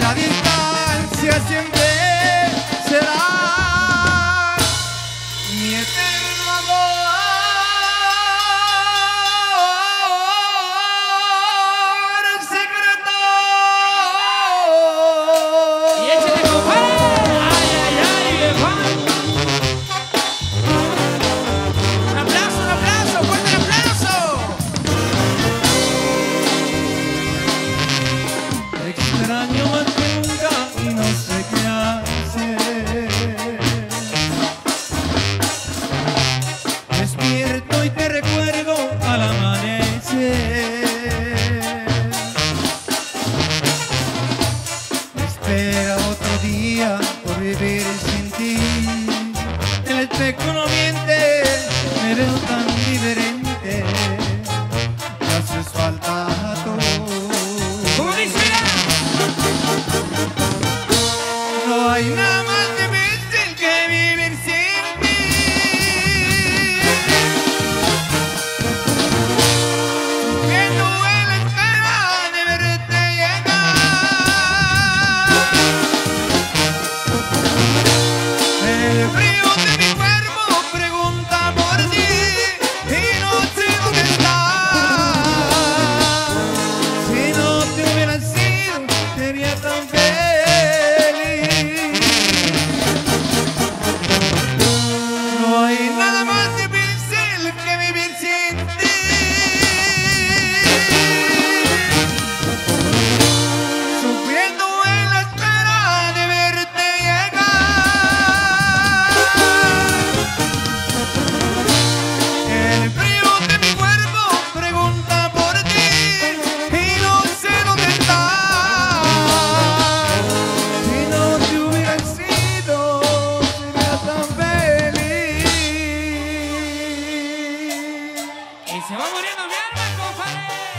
la distancia siempre será mi eterno amor secreto. Y échale, compadre. Ay, ay, ay, Juan. Un aplauso, fuerte el aplauso. Te extraño más que nunca y no sé qué hacer. Despierto y te recuerdo al amanecer. Me espera otro día por vivir sin ti. El espejo no miente, me veo tan diferente. Me haces falta tú. ¿Cómo dice? No hay nada más difícil que vivir sin ti. Viendo en la espera de verte llegar. El frío de mi cuerpo pregunta por ti y no sé dónde estás. Si no te hubieras sido, sería tan feliz. No hay nada más difícil que vivir sin ti. Sufriendo en la espera de verte llegar. El frío de mi cuerpo pregunta por ti y no sé dónde estás. Si no te hubieras sido, sería tan feliz. Y se va muriendo mi alma, compadre.